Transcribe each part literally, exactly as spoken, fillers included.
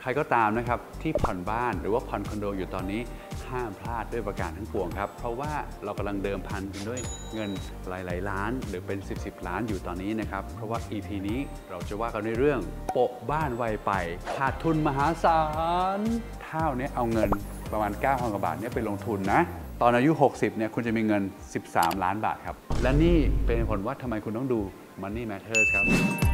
ใครก็ตามนะครับที่ผ่อนบ้านหรือว่าผ่อนคอนโดอยู่ตอนนี้ห้ามพลาดด้วยประการทั้งปวงครับเพราะว่าเรากำลังเดิมพันกันด้วยเงินหลายๆล้านหรือเป็นสิบ สิบล้านอยู่ตอนนี้นะครับเพราะว่า อี พี นี้เราจะว่ากันในเรื่องโปะบ้านไวไปขาดทุนมหาศาลเท่านี้เอาเงินประมาณ เก้าพัน กว่าบาทเนี่ยไปลงทุนนะตอนอายุหกสิบเนี่ยคุณจะมีเงินสิบสามล้านบาทครับและนี่เป็นผลว่าทำไมคุณต้องดู Money Matters ครับ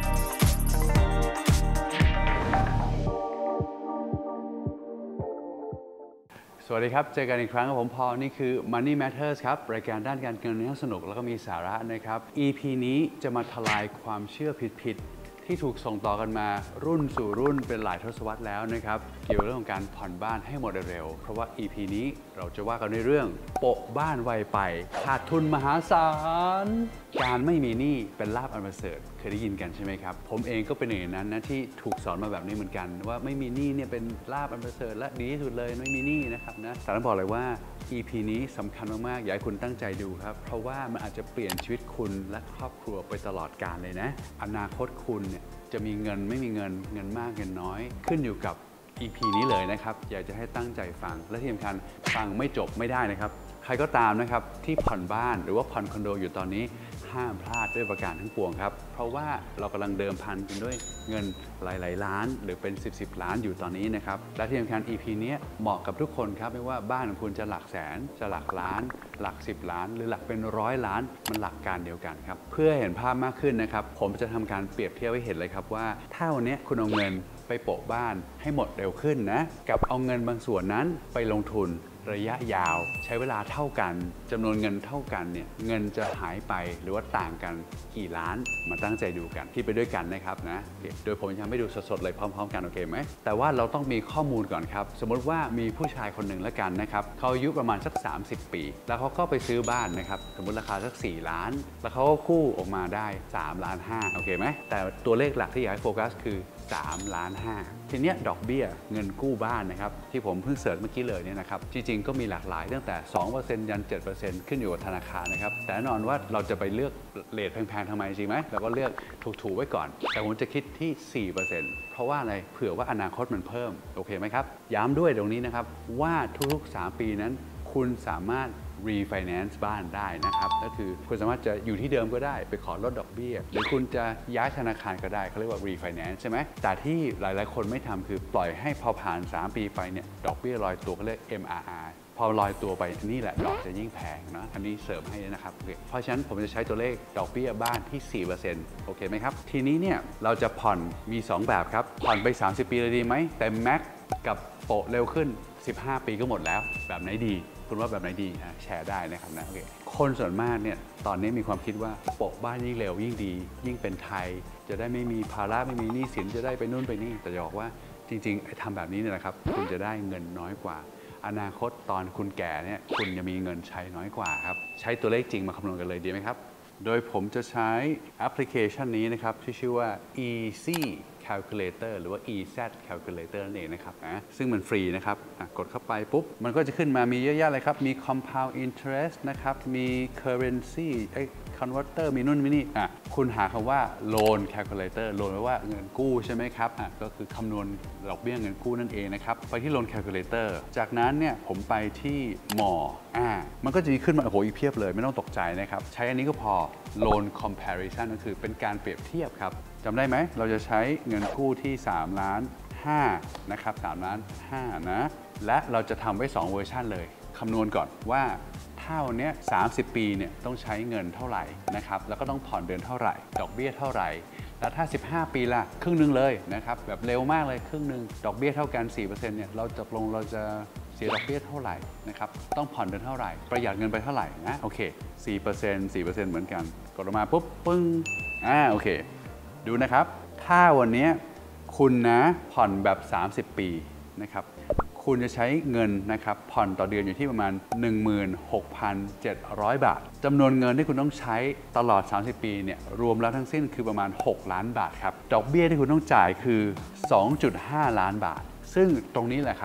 สวัสดีครับเจอกันอีกครั้งกับผมพอนี่คือ Money Matters ครับรายการด้านการเงินที่สนุกแล้วก็มีสาระนะครับ อี พี นี้จะมาทลายความเชื่อผิดๆที่ถูกส่งต่อกันมารุ่นสู่รุ่นเป็นหลายทศวรรษแล้วนะครับเกี่ยวกับเรื่องของการผ่อนบ้านให้หมดเร็วเพราะว่า อี พี นี้เราจะว่ากันในเรื่องโปะบ้านไวไปขาดทุนมหาศาลการไม่มีหนี้เป็นลาภอันประเสริฐเคยได้ยินกันใช่ไหมครับผมเองก็เป็นหนึ่งในนั้นนะที่ถูกสอนมาแบบนี้เหมือนกันว่าไม่มีหนี้เนี่ยเป็นลาภอันประเสริฐและดีที่สุดเลยไม่มีหนี้นะครับนะแต่ต้องบอกเลยว่า อี พี นี้สำคัญมากๆอยากให้คุณตั้งใจดูครับเพราะว่ามันอาจจะเปลี่ยนชีวิตคุณและครอบครัวไปตลอดกาลเลยนะอนาคตคุณเนี่ยจะมีเงินไม่มีเงินเงินมากเงินน้อยขึ้นอยู่กับ อี พี นี้เลยนะครับอยากจะให้ตั้งใจฟังและที่สำคัญฟังไม่จบไม่ได้นะครับใครก็ตามนะครับที่ผ่อนบ้านหรือว่าผ่อนคอนโดอยู่ตอนนี้ห้ามพลาดด้วยประการทั้งปวงครับเพราะว่าเรากำลังเดิมพันกันด้วยเงินหลายๆล้านหรือเป็นสิบ สิบล้านอยู่ตอนนี้นะครับและที่สำคัญ อี พี นี้เหมาะกับทุกคนครับไม่ว่าบ้านของคุณจะหลักแสนจะหลักล้านหลักสิบล้านหรือหลักเป็นร้อยล้านมันหลักการเดียวกันครับเพื่อเห็นภาพมากขึ้นนะครับผมจะทำการเปรียบเทียบให้เห็นเลยครับว่าถ้าวันนี้คุณเอาเงินไปโปะบ้านให้หมดเร็วขึ้นนะกับเอาเงินบางส่วนนั้นไปลงทุนระยะยาวใช้เวลาเท่ากันจำนวนเงินเท่ากันเนี่ยเงินจะหายไปหรือว่าต่างกันกี่ล้านมาตั้งใจดูกันที่ไปด้วยกันนะครับนะโดยผมจะทำให้ดูสดๆเลยพร้อมๆกันโอเคไหมแต่ว่าเราต้องมีข้อมูลก่อนครับสมมติว่ามีผู้ชายคนหนึ่งแล้วกันนะครับเขาอายุประมาณสักสามสิบปีแล้วเขาก็ไปซื้อบ้านนะครับสมมติราคาสักสี่ล้านแล้วเขาก็กู้ออกมาได้สามล้านห้าโอเคไหมแต่ตัวเลขหลักที่อยากให้โฟกัสคือสามล้านห้าทีเนี้ยดอกเบี้ยเงินกู้บ้านนะครับที่ผมเพิ่งเสิร์ชเมื่อกี้เลยเนี่ยนะครับจริงๆก็มีหลากหลายตั้งแต่ สองเปอร์เซ็นต์ ยัน เจ็ดเปอร์เซ็นต์ ขึ้นอยู่กับธนาคารนะครับแต่แน่นอนว่าเราจะไปเลือกเรทแพงๆทำไมจริงไหมเราก็เลือกถูกๆไว้ก่อนแต่ผมจะคิดที่ สี่เปอร์เซ็นต์ เพราะว่าอะไรเผื่อว่าอนาคตมันเพิ่มโอเคไหมครับย้ำด้วยตรงนี้นะครับว่าทุกๆสามปีนั้นคุณสามารถrefinance บ้านได้นะครับก็คือคุณสามารถจะอยู่ที่เดิมก็ได้ไปขอลดดอกเบี้ยหรือคุณจะย้ายธนาคารก็ได้เขาเรียกว่า refinance ใช่ไหมแต่ที่หลายๆคนไม่ทำคือปล่อยให้พอผ่านสามปีไปเนี่ยดอกเบี้ยลอยตัวเขาเรียก เอ็ม อาร์ อาร์ พอลอยตัวไปนี่แหละดอกจะยิ่งแพงนะอันนี้เสริมให้นะครับเพราะฉะนั้นผมจะใช้ตัวเลขดอกเบี้ยบ้านที่ สี่เปอร์เซ็นต์ โอเคไหมครับทีนี้เนี่ยเราจะผ่อนมีสองแบบครับผ่อนไปสามสิบปีเลยดีไหมแต่แม็กกับโปะเร็วขึ้นสิบห้าปีก็หมดแล้วแบบไหนดีคุณว่าแบบไหนดีแชร์ได้นะครับนะโอเคคนส่วนมากเนี่ยตอนนี้มีความคิดว่าโปะบ้านยิ่งเร็วยิ่งดียิ่งเป็นไทยจะได้ไม่มีภาระไม่มีหนี้สินจะได้ไปนู่นไปนี่แต่จะบอกว่าจริงๆไอ้ทำแบบนี้เนี่ยนะครับคุณจะได้เงินน้อยกว่าอนาคตตอนคุณแก่เนี่ยคุณจะมีเงินใช้น้อยกว่าครับใช้ตัวเลขจริงมาคำนวณกันเลยดีไหมครับโดยผมจะใช้แอปพลิเคชันนี้นะครับที่ชื่อว่า Easy Calculator หรือว่า อี แซด Calculator นั่นเองนะครับนะซึ่งมันฟรีนะครับกดเข้าไปปุ๊บมันก็จะขึ้นมามีเยอะแยะเลยครับมี compound interest นะครับมี currency converter มีนู่นมีนี่อ่ะคุณหาคำว่า loan calculator loan แปลว่าเงินกู้ใช่ไหมครับอ่ะก็คือคำนวณดอกเบี้ยเงินกู้นั่นเองนะครับไปที่ loan calculator จากนั้นเนี่ยผมไปที่หมออ่ามันก็จะมีขึ้นมาโอ้โหอีกเพียบเลยไม่ต้องตกใจนะครับใช้อันนี้ก็พอ loan comparison ก็คือเป็นการเปรียบเทียบครับจำได้ไหมเราจะใช้เงินกู้ที่สามล้านห้านะครับสามล้านห้านะและเราจะทำไว้สองเวอร์ชันเลยคำนวณก่อนว่าถ้าวันนี้สามสิบปีเนี่ยต้องใช้เงินเท่าไหร่นะครับแล้วก็ต้องผ่อนเดือนเท่าไหร่ดอกเบี้ยเท่าไหร่แล้วถ้าสิบห้าปีละครึ่งนึงเลยนะครับแบบเร็วมากเลยครึ่งนึงดอกเบี้ยเท่ากัน สี่เปอร์เซ็นต์ เนี่ยเราตกลงเราจะเสียดอกเบี้ยเท่าไหร่นะครับต้องผ่อนเดือนเท่าไหร่ประหยัดเงินไปเท่าไหร่นะโอเค สี่เปอร์เซ็นต์ สี่เปอร์เซ็นต์ เหมือนกันกดออกมาปุ๊บปึ้งอ่าโอเคดูนะครับถ้าวันนี้คุณนะผ่อนแบบสามสิบปีนะครับคุณจะใช้เงินนะครับผ่อนต่อเดือนอยู่ที่ประมาณ หนึ่งหมื่นหกพันเจ็ดร้อย บาทจำนวนเงินที่คุณต้องใช้ตลอดสามสิบปีเนี่ยรวมแล้วทั้งสิ้นคือประมาณหกล้านบาทครับดอกเบี้ยที่คุณต้องจ่ายคือ สองจุดห้าล้านบาทซึ่งตรงนี้แหละครับ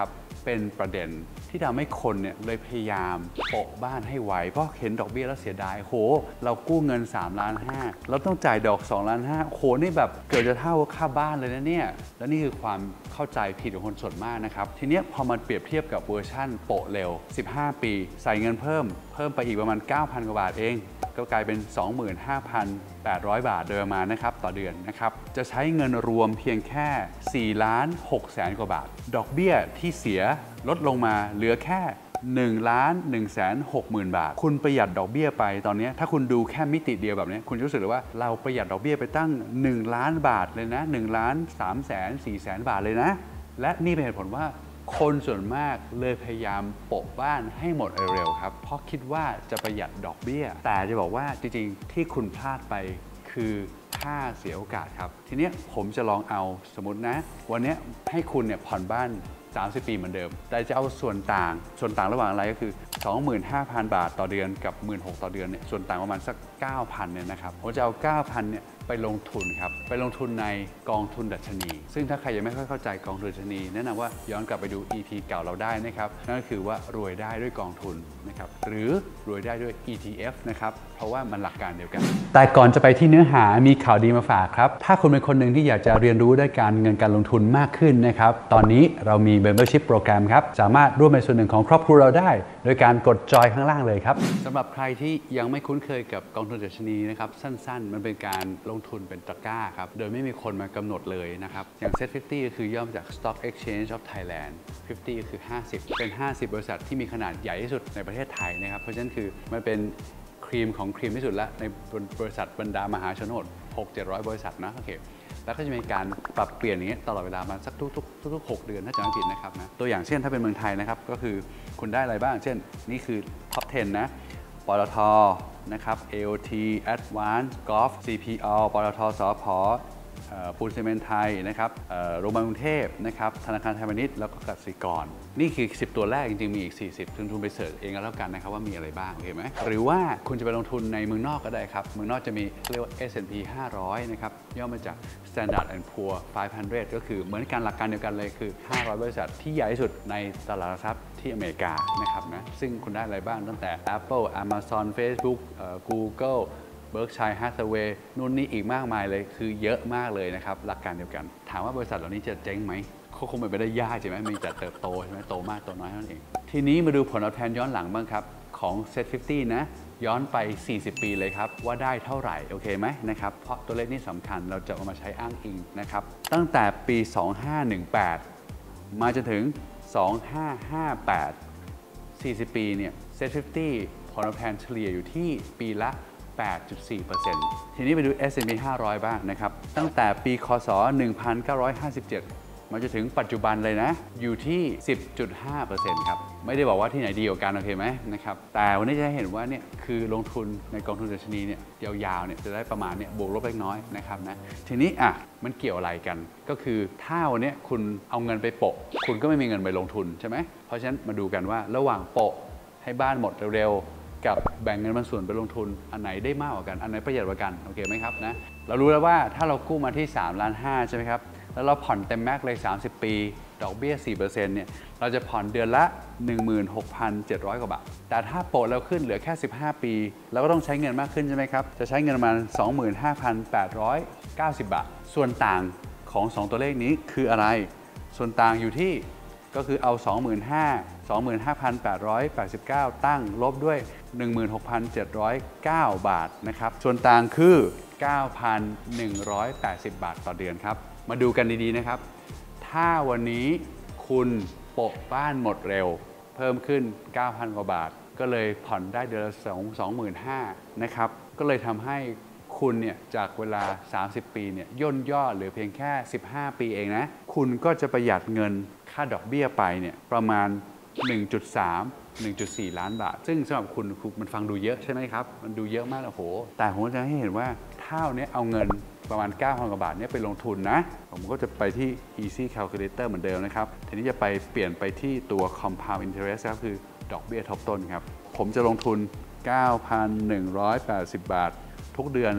เป็นประเด็นที่ทำให้คนเนี่ยเลยพยายามโปะบ้านให้ไวเพราะเห็นดอกเบี้ยแล้วเสียดายโหเรากู้เงินสามล้านห้าเราต้องจ่ายดอกสองล้านห้าโหนี่แบบเกิดจะเท่าค่าบ้านเลยนะเนี่ยและนี่คือความเข้าใจผิดของคนส่วนมากนะครับทีนี้พอมันเปรียบเทียบกับเวอร์ชั่นโปะเร็วสิบห้าปีใส่เงินเพิ่มเพิ่มไปอีกประมาณ เก้าพัน กว่าบาทเองก็กลายเป็น สองหมื่นห้าพันแปดร้อย บาทโดยประมาณนะครับต่อเดือนนะครับจะใช้เงินรวมเพียงแค่ สี่ล้านหกแสน กว่าบาทดอกเบี้ยที่เสียลดลงมาเหลือแค่หนึ่งล้านหนึ่งแสนหกหมื่น บาทคุณประหยัดดอกเบี้ยไปตอนนี้ถ้าคุณดูแค่มิติเดียวแบบนี้คุณรู้สึกเลยว่าเราประหยัดดอกเบี้ยไปตั้งหนึ่งล้านบาทเลยนะหนึ่งล้านสามแสนสี่แสนบาทเลยนะและนี่เป็นเหตุผลว่าคนส่วนมากเลยพยายามโปะบ้านให้หมดเร็วๆครับเพราะคิดว่าจะประหยัดดอกเบี้ยแต่จะบอกว่าจริงๆที่คุณพลาดไปคือค่าเสียโอกาสครับทีนี้ผมจะลองเอาสมมตินะวันนี้ให้คุณเนี่ยผ่อนบ้านสามสิบปีเหมือนเดิมแต่จะเอาส่วนต่างส่วนต่างระหว่างอะไรก็คือ สองหมื่นห้าพัน บาทต่อเดือนกับ หนึ่งหมื่นหกพัน ต่อเดือนเนี่ยส่วนต่างประมาณสัก เก้าพัน เนี่ยนะครับผมจะเอา เก้าพัน เนี่ยไปลงทุนครับไปลงทุนในกองทุนดัชนีซึ่งถ้าใครยังไม่ค่อยเข้าใจกองทุนดัชนีแนะนำว่าย้อนกลับไปดู อี พี เก่าเราได้นะครับนั่นก็คือว่ารวยได้ด้วยกองทุนนะครับหรือรวยได้ด้วย อี ที เอฟ นะครับเพราะว่ามันหลักการเดียวกันแต่ก่อนจะไปที่เนื้อหามีข่าวดีมาฝากครับถ้าคุณเป็นคนหนึ่งที่อยากจะเรียนรู้ด้านการเงินการลงทุนมากขึ้นนะครับตอนนี้เรามี Membership โปรแกรมครับสามารถร่วมเป็นส่วนหนึ่งของครอบครัวเราได้โดยการกดจอยข้างล่างเลยครับสำหรับใครที่ยังไม่คุ้นเคยกับกองทุนดัชนีนะครับสั้นๆมันเป็นการลงทุนเป็นตะกร้าครับโดยไม่มีคนมากำหนดเลยนะครับอย่าง เซ็ต ห้าสิบ ก็คือย่อมาจาก Stock Exchange of Thailand ห้าสิบ ก็คือห้าสิบเป็นห้าสิบบริษัทที่มีขนาดใหญ่ที่สุดในประเทศไทยนะครับเพราะฉะนั้นคือมันเป็นครีมของครีมที่สุดแล้วในบริษัทบรรดามหาชนหก หกเจ็ดร้อย บริษัทนะโอเคแล้วก็จะมีการปรับเปลี่ยนอย่างนี้ตลอดเวลามาสักทุกๆทุกๆหกเดือนถ้าจำไม่ผิดนะครับนะตัวอย่างเช่นถ้าเป็นเมืองไทยนะครับก็คือคุณได้อะไรบ้างเช่นนี่คือ ท็อป สิบ นะปตท.นะครับ เอ โอ ที Advance Golf ซี พี แอล ปตท.สผ.ปูนซีเมนต์ไทยนะครับโรงพยาบาลกรุงเทพนะครับธนาคารไทยพาณิชย์แล้วก็กสิกรนี่คือสิบตัวแรกจริงๆมีอีกสี่สิบทุนทุนไปเสิร์ชเองก็แล้วกันนะครับว่ามีอะไรบ้างโอเคไหมหรือว่าคุณจะไปลงทุนในเมืองนอกก็ได้ครับเมืองนอกจะมีเรียกว่า เอส แอนด์ พี ห้าร้อยนะครับย่อมาจาก Standard แอนด์ Poor ห้าร้อย ก็คือเหมือนกันหลักการเดียวกันเลยคือห้าร้อยบริษัทที่ใหญ่ที่สุดในตลาดหลักทรัพย์ที่อเมริกานะครับนะซึ่งคุณได้อะไรบ้างตั้งแต่ Apple Amazon Facebook Google Berkshire Hathaway นู่นนี่อีกมากมายเลยคือเยอะมากเลยนะครับหลักการเดียวกันถามว่าบริษัทเหล่านี้จะเจ๊งไหมเขาคงไม่ได้ยากใช่ไหมมีแต่เติบโตใช่ไหมโตมากโตน้อยเท่านั้นเองทีนี้มาดูผลตอบแทนย้อนหลังบ้างครับของ เซ็ต ห้าสิบ นะย้อนไปสี่สิบปีเลยครับว่าได้เท่าไหร่โอเคไหมนะครับเพราะตัวเลขนี้สำคัญเราจะเอามาใช้อ้างอิงนะครับตั้งแต่ปี สองพันห้าร้อยสิบแปด มาจนถึง สองพันห้าร้อยห้าสิบแปด สี่สิบ ปีเนี่ย เซ็ต ห้าสิบ ผลตอบแทนเฉลี่ยอยู่ที่ปีละแปดจุดสี่เปอร์เซ็นต์ ทีนี้ไปดู เอส แอนด์ พี ห้าร้อยบ้างนะครับตั้งแต่ปีคศหนึ่งพันเก้าร้อยห้าสิบเจ็ดมาจนถึงปัจจุบันเลยนะอยู่ที่ สิบจุดห้าเปอร์เซ็นต์ ครับไม่ได้บอกว่าที่ไหนดีกว่ากันโอเคไหมนะครับแต่วันนี้จะเห็นว่าเนี่ยคือลงทุนในกองทุนดัชนีเนี่ยยาวๆเนี่ยจะได้ประมาณเนี่ยบวกลบเล็กน้อยนะครับนะทีนี้อ่ะมันเกี่ยวอะไรกันก็คือถ้าวันนี้คุณเอาเงินไปโปะคุณก็ไม่มีเงินไปลงทุนใช่ไหมเพราะฉะนั้นมาดูกันว่าระหว่างโปะให้บ้านหมดเร็วกับแบ่งเงินบางส่วนไปลงทุนอันไหนได้มากกว่ากันอันไหนประหยัดกว่ากันโอเคไหมครับนะเรารู้แล้วว่าถ้าเรากู้มาที่สามล้านห้าใช่ไหมครับแล้วเราผ่อนเต็มแม็กเลยสามสิบปีดอกเบี้ย สี่เปอร์เซ็นต์ เนี่ยเราจะผ่อนเดือนละ หนึ่งหมื่นหกพันเจ็ดร้อย กว่าบาทแต่ถ้าโปะเราขึ้นเหลือแค่สิบห้าปีเราก็ต้องใช้เงินมากขึ้นใช่ไหมครับจะใช้เงินประมาณ สองหมื่นห้าพันแปดร้อยเก้าสิบ บาทส่วนต่างของสองตัวเลขนี้คืออะไรส่วนต่างอยู่ที่ก็คือเอา สองหมื่นห้าพัน สองหมื่นห้าพันแปดร้อยแปดสิบเก้า ตั้งลบด้วย หนึ่งหมื่นหกพันเจ็ดร้อยเก้า บาทนะครับส่วนต่างคือ เก้าพันหนึ่งร้อยแปดสิบ บาทต่อเดือนครับมาดูกันดีๆนะครับถ้าวันนี้คุณโปะบ้านหมดเร็วเพิ่มขึ้น เก้าพัน กว่าบาทก็เลยผ่อนได้เดือนละ สองหมื่นห้าพัน นะครับก็เลยทำให้คุณเนี่ยจากเวลาสามสิบปีเนี่ยย่นย่อเหลือเพียงแค่สิบห้าปีเองนะคุณก็จะประหยัดเงินค่าดอกเบี้ยไปเนี่ยประมาณ หนึ่งจุดสาม หนึ่งจุดสี่ ล้านบาทซึ่งสำหรับคุณมันฟังดูเยอะใช่ไหมครับมันดูเยอะมากโอ้โหแต่ผมจะให้เห็นว่าถ้าเนี้ยเอาเงินประมาณ เก้าพัน กว่าบาทเนี่ยไปลงทุนนะผมก็จะไปที่ Easy Calculator เหมือนเดิมนะครับทีนี้จะไปเปลี่ยนไปที่ตัว Compound Interest ครับคือดอกเบี้ยทบต้นครับผมจะลงทุน เก้าพันหนึ่งร้อยแปดสิบ บาททุกเดือนนะ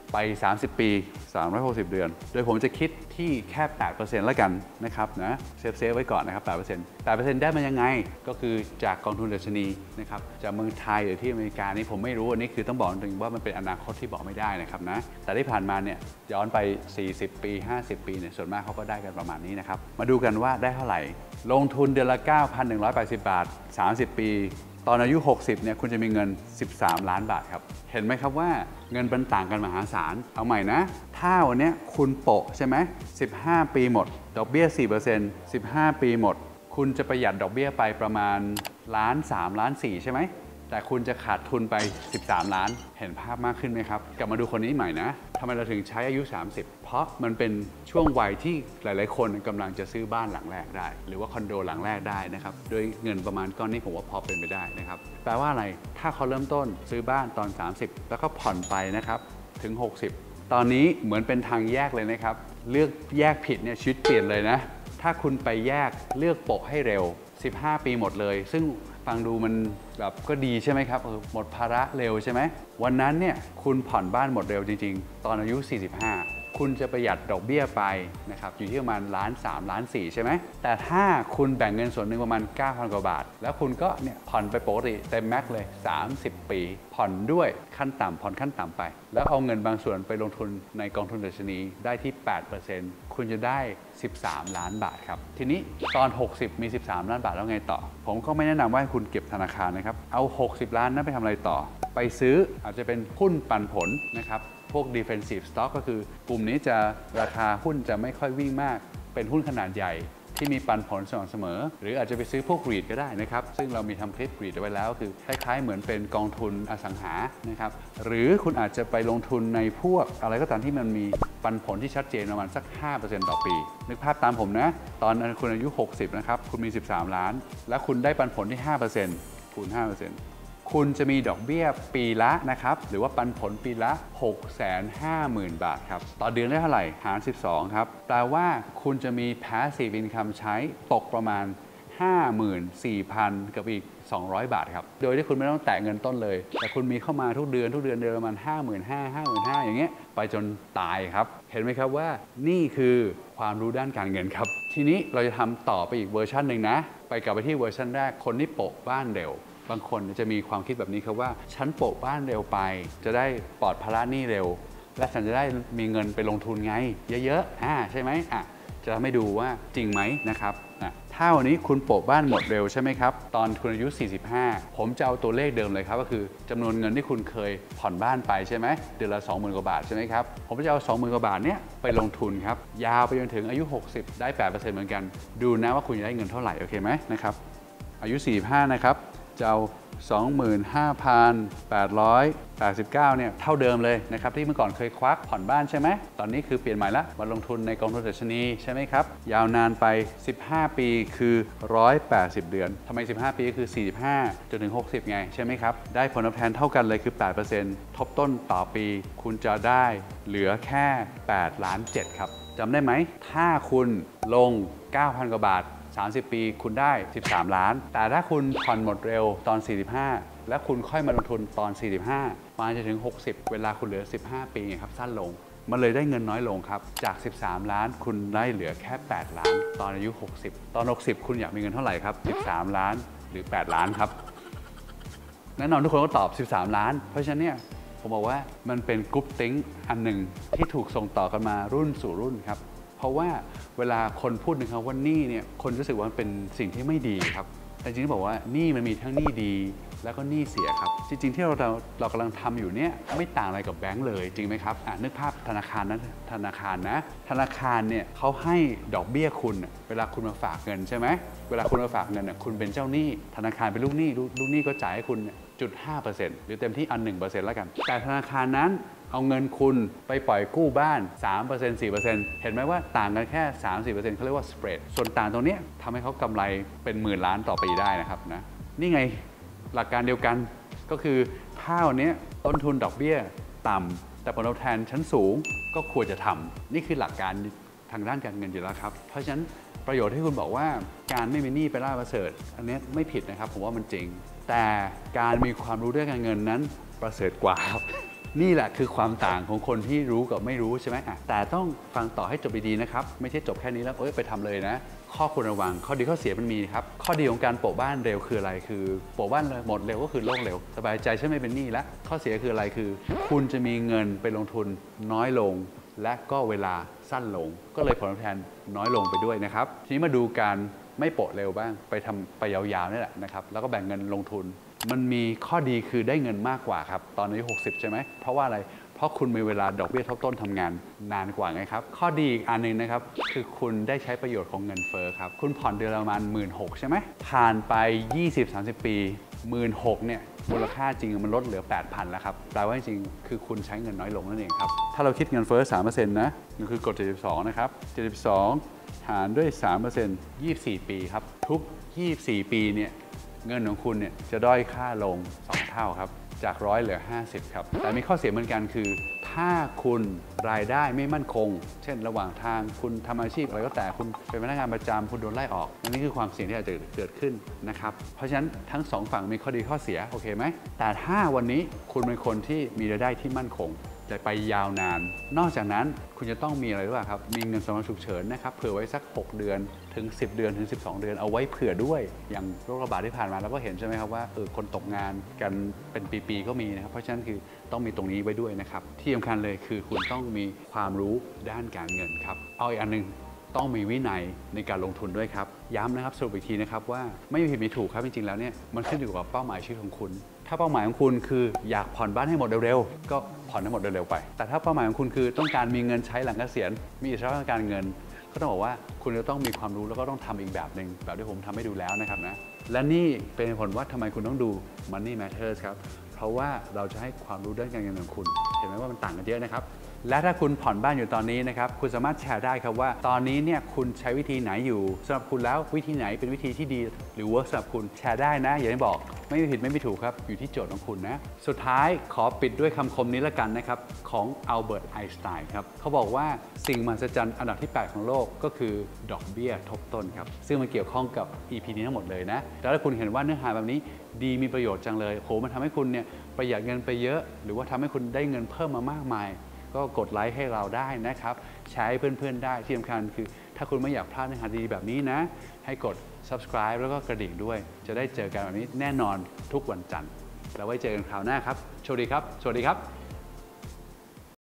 ไป สามสิบ ปี สามร้อยหกสิบ เดือน โดยผมจะคิดที่แค่ แปดเปอร์เซ็นต์ แล้วกันนะครับนะเซฟเซฟไว้ก่อนนะครับ แปดเปอร์เซ็นต์ แปดเปอร์เซ็นต์ ได้มายังไงก็คือจากกองทุนดัชนีนะครับจากเมืองไทยหรือที่อเมริกานี่ผมไม่รู้อันนี้คือต้องบอกจริงว่ามันเป็นอนาคตที่บอกไม่ได้นะครับนะแต่ที่ผ่านมาเนี่ยย้อนไป สี่สิบ ปี ห้าสิบ ปีเนี่ยส่วนมากเขาก็ได้กันประมาณนี้นะครับมาดูกันว่าได้เท่าไหร่ลงทุนเดือนละ เก้าพันหนึ่งร้อยแปดสิบ บาท สามสิบ ปีตอนอายุหกสิบเนี่ยคุณจะมีเงินสิบสามล้านบาทครับเห็นไหมครับว่าเงินมันต่างกันมหาศาลเอาใหม่นะถ้าวันนี้คุณโปะใช่ไหมสิบห้าปีหมดดอกเบี้ย สี่เปอร์เซ็นต์ สิบห้าปีหมดคุณจะประหยัดดอกเบี้ยไปประมาณล้านสามล้านสี่ใช่ไหมแต่คุณจะขาดทุนไปสิบสามล้านเห็นภาพมากขึ้นไหมครับกลับมาดูคนนี้ใหม่นะทำไมเราถึงใช้อายุสามสิบเพราะมันเป็นช่วงวัยที่หลายๆคนกำลังจะซื้อบ้านหลังแรกได้หรือว่าคอนโดหลังแรกได้นะครับโดยเงินประมาณก้อนนี้ผมว่าพอเป็นไปได้นะครับแปลว่าอะไรถ้าเขาเริ่มต้นซื้อบ้านตอนสามสิบแล้วก็ผ่อนไปนะครับถึงหกสิบตอนนี้เหมือนเป็นทางแยกเลยนะครับเลือกแยกผิดเนี่ยชีวิตเปลี่ยนเลยนะถ้าคุณไปแยกเลือกโปะให้เร็วสิบห้าปีหมดเลยซึ่งฟังดูมันแบบก็ดีใช่ไหมครับหมดภาระเร็วใช่ไหมวันนั้นเนี่ยคุณผ่อนบ้านหมดเร็วจริงๆตอนอายุสี่สิบห้าคุณจะประหยัดดอกเบี้ยไปนะครับอยู่ที่ประมาณล้านสามล้านสี่ใช่ไหมแต่ถ้าคุณแบ่งเงินส่วนหนึ่งประมาณ เก้าพัน กว่าบาทแล้วคุณก็เนี่ยผ่อนไปปกติเต็มแม็กเลยสามสิบปีผ่อนด้วยขั้นต่ำผ่อนขั้นต่ำไปแล้วเอาเงินบางส่วนไปลงทุนในกองทุนดัชนีได้ที่ แปดเปอร์เซ็นต์ คุณจะได้สิบสามล้านบาทครับทีนี้ตอนหกสิบมีสิบสามล้านบาทแล้วไงต่อผมก็ไม่แนะนำว่าให้คุณเก็บธนาคารนะครับเอาหกสิบล้านนั้นไปทำอะไรต่อไปซื้ออาจจะเป็นหุ้นปันผลนะครับพวก defensive stock ก็คือกลุ่มนี้จะราคาหุ้นจะไม่ค่อยวิ่งมากเป็นหุ้นขนาดใหญ่ที่มีปันผลสม่ำเสมอหรืออาจจะไปซื้อพวก รีท ก็ได้นะครับซึ่งเรามีทำคลิป รีท ไว้แล้วคือคล้ายๆเหมือนเป็นกองทุนอสังหานะครับหรือคุณอาจจะไปลงทุนในพวกอะไรก็ตามที่มันมีปันผลที่ชัดเจนประมาณสัก ห้าเปอร์เซ็นต์ ต่อปีนึกภาพตามผมนะตอนคุณอายุหกสิบนะครับคุณมีสิบสามล้านแล้วคุณได้ปันผลที่ ห้าเปอร์เซ็นต์ คูณ ห้าเปอร์เซ็นต์คุณจะมีดอกเบี้ยปีละนะครับหรือว่าปันผลปีละ หกแสนห้าหมื่น บาทครับต่อเดือนได้เท่าไหร่หารสิบสองครับแปลว่าคุณจะมี passive income ใช้ตกประมาณ ห้าหมื่นสี่พัน กับอีกสองร้อยบาทครับโดยที่คุณไม่ต้องแตะเงินต้นเลยแต่คุณมีเข้ามาทุกเดือนทุกเดือนเดือนประมาณ ห้าหมื่นห้าพัน ห้าหมื่นห้าพัน อย่างเงี้ยไปจนตายครับเห็นไหมครับว่านี่คือความรู้ด้านการเงินครับทีนี้เราจะทำต่อไปอีกเวอร์ชันหนึ่งนะไปกลับไปที่เวอร์ชันแรกคนที่โปะบ้านเร็วบางคนจะมีความคิดแบบนี้ครับว่าฉันโปะบ้านเร็วไปจะได้ปลอดภาระหนี้เร็วและฉันจะได้มีเงินไปลงทุนไงเยอะๆอ่าใช่ไหมอ่ะจะไม่ดูว่าจริงไหมนะครับถ้าวันนี้คุณโปะบ้านหมดเร็วใช่ไหมครับตอนคุณอายุสี่สิบห้าผมจะเอาตัวเลขเดิมเลยครับก็คือจำนวนเงินที่คุณเคยผ่อนบ้านไปใช่ไหมเดือนละ สองหมื่น กว่าบาทใช่ไหมครับผมจะเอา สองหมื่น กว่าบาทเนี้ยไปลงทุนครับยาวไปจนถึงอายุหกสิบได้ แปดเปอร์เซ็นต์ เหมือนกันดูนะว่าคุณจะได้เงินเท่าไหร่โอเคไหมนะครับอายุสี่สิบห้านะครับจะเอา สองหมื่นห้าพันแปดร้อยแปดสิบเก้า เนี่ยเท่าเดิมเลยนะครับที่เมื่อก่อนเคยควักผ่อนบ้านใช่ไหมตอนนี้คือเปลี่ยนใหม่ละมาลงทุนในกองทุนดัชนีใช่ไหมครับยาวนานไปสิบห้าปีคือหนึ่งร้อยแปดสิบเดือนทำไมสิบห้าปีก็คือสี่สิบห้าจนถึงหกสิบไงใช่ไหมครับได้ผลตอบแทนเท่ากันเลยคือ แปดเปอร์เซ็นต์ ทบต้นต่อปีคุณจะได้เหลือแค่แปดล้านเจ็ดครับจำได้ไหมถ้าคุณลง เก้าพัน กว่าบาทสามสิบปีคุณได้สิบสามล้านแต่ถ้าคุณผ่อนหมดเร็วตอนสี่สิบห้าและคุณค่อยมาลงทุนตอนสี่สิบห้ามาจนถึงหกสิบเวลาคุณเหลือสิบห้าปีครับสั้นลงมันเลยได้เงินน้อยลงครับจากสิบสามล้านคุณได้เหลือแค่แปดล้านตอนอายุหกสิบตอนหกสิบคุณอยากมีเงินเท่าไหร่ครับสิบสามล้านหรือแปดล้านครับแน่นอนทุกคนก็ตอบสิบสามล้านเพราะฉะนั้นเนี่ยผมบอกว่ามันเป็นกรุ๊ปติ้งอันหนึ่งที่ถูกส่งต่อกันมารุ่นสู่รุ่นครับเพราะว่าเวลาคนพูดถึงคำว่าหนี้เนี่ยคนรู้สึกว่ามันเป็นสิ่งที่ไม่ดีครับแต่จริงๆบอกว่าหนี้มันมีทั้งหนี้ดีแล้วก็หนี้เสียครับจริงๆที่เราเราเรากำลังทำอยู่เนี่ยไม่ต่างอะไรกับแบงก์เลยจริงไหมครับอ่านึกภาพธนาคารนะธนาคารนะธนาคารเนี่ยเขาให้ดอกเบี้ยคุณเวลาคุณมาฝากเงินใช่ไหมเวลาคุณมาฝากเงินเนี่ยคุณเป็นเจ้าหนี้ธนาคารเป็นลูกหนี้ลูกหนี้ก็จ่ายให้คุณจุดห้าเปอร์เซ็นต์หรือเต็มที่อันหนึ่งเปอร์เซ็นต์แล้วกันแต่ธนาคารนั้นเอาเงินคุณไปปล่อยกู้บ้าน สามเปอร์เซ็นต์ สี่เปอร์เซ็นต์ เห็นไหมว่าต่างกันแค่ สามถึงสี่เปอร์เซ็นต์ เขาเรียกว่า spread ส่วนต่างตรงนี้ทำให้เขากำไรเป็นหมื่นล้านต่อปีได้นะครับนะนี่ไงหลักการเดียวกันก็คือถ้าวันนี้ต้นทุนดอกเบี้ยต่ำแต่ผลตอบแทนชั้นสูงก็ควรจะทำนี่คือหลักการทางด้านการเงินอยู่แล้วครับเพราะฉะนั้นประโยชน์ที่คุณบอกว่าการไม่มีหนี้เป็นลาภประเสริฐอันนี้ไม่ผิดนะครับผมว่ามันจริงแต่การมีความรู้เรื่องการเงินนั้นประเสริฐกว่าครับนี่แหละคือความต่างของคนที่รู้กับไม่รู้ใช่ไหมอ่ะแต่ต้องฟังต่อให้จบดีๆนะครับไม่ใช่จบแค่นี้แล้วเอ้ยไปทำเลยนะข้อควรระวังข้อดีข้อเสียมันมีครับข้อดีของการโปะบ้านเร็วคืออะไรคือโปะบ้านหมดเร็วก็คือโล่งเร็วสบายใจใช่ไหมเป็นหนี้และข้อเสียคืออะไรคือคุณจะมีเงินไปลงทุนน้อยลงและก็เวลาสั้นลงก็เลยผลตอบแทนน้อยลงไปด้วยนะครับทีนี้มาดูการไม่โปะเร็วบ้างไปทำไปยาวๆนี่แหละนะครับแล้วก็แบ่งเงินลงทุนมันมีข้อดีคือได้เงินมากกว่าครับตอนอายุหกสิบใช่ไหมเพราะว่าอะไรเพราะคุณมีเวลาดอกเบี้ยทบต้นทำงานนานกว่าไงครับข้อดีอีกอันหนึ่งนะครับคือคุณได้ใช้ประโยชน์ของเงินเฟ้อครับคุณผ่อนเดือนละประมาณ หนึ่งหมื่นหกพัน ใช่ไหมผ่านไป ยี่สิบถึงสามสิบ ปี หนึ่งหมื่นหกพัน เนี่ยมูลค่าจริงมันลดเหลือ แปดพัน แล้วครับแปลว่าจริงคือคุณใช้เงินน้อยลงนั่นเองครับถ้าเราคิดเงินเฟ้อ สามเปอร์เซ็นต์ นะก็คือกฎเจ็ดสิบสองนะครับเจ็ดสิบสองหารด้วย สามเปอร์เซ็นต์ ยี่สิบสี่ ปีครับทุกยี่สิบสี่ปีเนี่ยเงินของคุณเนี่ยจะด้อยค่าลงสองเท่าครับจากร้อยเหลือห้าสิบครับแต่มีข้อเสียเหมือนกันคือถ้าคุณรายได้ไม่มั่นคงเช่นระหว่างทางคุณทำอาชีพอะไรก็แต่คุณเป็นพนักงานประจำคุณโดนไล่ออกอันนี้คือความเสี่ยงที่อาจจะเกิดขึ้นนะครับเพราะฉะนั้นทั้งสองฝั่งมีข้อดีข้อเสียโอเคไหมแต่ถ้าวันนี้คุณเป็นคนที่มีรายได้ที่มั่นคงจะไปยาวนานนอกจากนั้นคุณจะต้องมีอะไรรู้ป่ะครับมีเงินสำรองฉุกเฉินนะครับเผื่อไว้สักหกเดือนถึงสิบเดือนถึงสิบสองเดือนเอาไว้เผื่อด้วยอย่างโรคระบาดที่ผ่านมาเราก็เห็นใช่ไหมครับว่าเออคนตกงานกันเป็นปีๆก็มีนะครับเพราะฉะนั้นคือต้องมีตรงนี้ไว้ด้วยนะครับที่สำคัญเลยคือคุณต้องมีความรู้ด้านการเงินครับเอาอีกอันนึงต้องมีวินัยในการลงทุนด้วยครับย้ำนะครับสรุปอีกทีนะครับว่าไม่มีผิดมีถูกครับจริงๆแล้วเนี่ยมันขึ้นอยู่กับเป้าหมายชีวิตของคุณถ้าเป้าหมายของคุณคืออยากผ่อนบ้านให้หมดเร็วๆก็ผ่อนให้หมดเร็วๆไปแต่ถ้าเป้าหมายของคุณคือต้องการมีเงินใช้หลังเกษียณมีอิสระทางการเงินก็ต้องบอกว่าคุณจะต้องมีความรู้แล้วก็ต้องทำอีกแบบหนึ่งแบบที่ผมทำให้ดูแล้วนะครับนะและนี่เป็นผลว่าทำไมคุณต้องดู Money Matters ครับเพราะว่าเราจะให้ความรู้ด้านการเงินของคุณเห็นไหมว่ามันต่างกันเยอะนะครับและถ้าคุณผ่อนบ้านอยู่ตอนนี้นะครับคุณสามารถแชร์ได้ครับว่าตอนนี้เนี่ยคุณใช้วิธีไหนอยู่สำหรับคุณแล้ววิธีไหนเป็นวิธีที่ดีหรือเวิร์กสำหรับคุณแชร์ได้นะอย่างที่บอกไม่มีผิดไม่มีถูกครับอยู่ที่โจทย์ของคุณนะสุดท้ายขอปิดด้วยคำคมนี้ละกันนะครับของอัลเบิร์ตไอน์สไตน์ครับเขาบอกว่าสิ่งมหัศจรรย์อันดับที่แปดของโลกก็คือดอกเบี้ยทบต้นครับซึ่งมันเกี่ยวข้องกับ อี พี นี้ทั้งหมดเลยนะแล้วถ้าคุณเห็นว่าเนื้อหาแบบนี้ดีมีประโยชน์จังเลยโหมันทำให้คุณเนี่ยประหยัดเงินไปเยอะหรือว่าทำให้คุณได้เงินเพิ่มมามากมายก็กดไลค์ให้เราได้นะครับแชร์ให้เพื่อนๆได้ที่สำคัญคือถ้าคุณไม่อยากพลาดเนื้อหาดีแบบนี้นะให้กด Subscribe แล้วก็กระดิ่งด้วยจะได้เจอกันแบบนี้แน่นอนทุกวันจันทร์แล้วไว้เจอกันคราวหน้าครับโชคดีครับสวัสดีครับ